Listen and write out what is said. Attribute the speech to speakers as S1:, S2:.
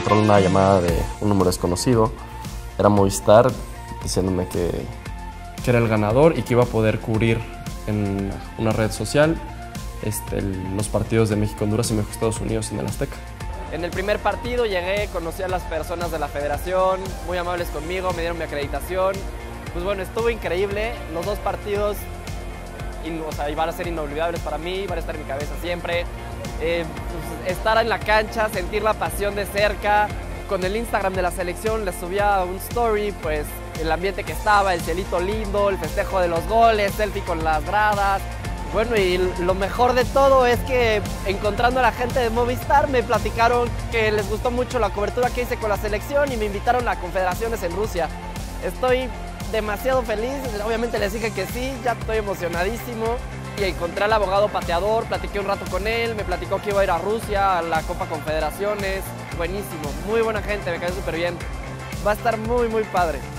S1: entró una llamada de un número desconocido, era Movistar, diciéndome que era el ganador y que iba a poder cubrir en una red social los partidos de México, Honduras y México, Estados Unidos en el Azteca.
S2: En el primer partido llegué, conocí a las personas de la federación, muy amables conmigo, me dieron mi acreditación. Pues bueno, estuvo increíble. Los dos partidos iban a ser inolvidables para mí, van a estar en mi cabeza siempre. Pues, estar en la cancha, sentir la pasión de cerca. Con el Instagram de la selección les subía un story, pues el ambiente que estaba, el cielito lindo, el festejo de los goles, selfie con las gradas. Bueno, y lo mejor de todo es que encontrando a la gente de Movistar me platicaron que les gustó mucho la cobertura que hice con la selección y me invitaron a confederaciones en Rusia. Estoy demasiado feliz, obviamente les dije que sí, ya estoy emocionadísimo. Y encontré al abogado pateador, platiqué un rato con él, me platicó que iba a ir a Rusia, a la Copa Confederaciones. Buenísimo, muy buena gente, me cae súper bien. Va a estar muy, muy padre.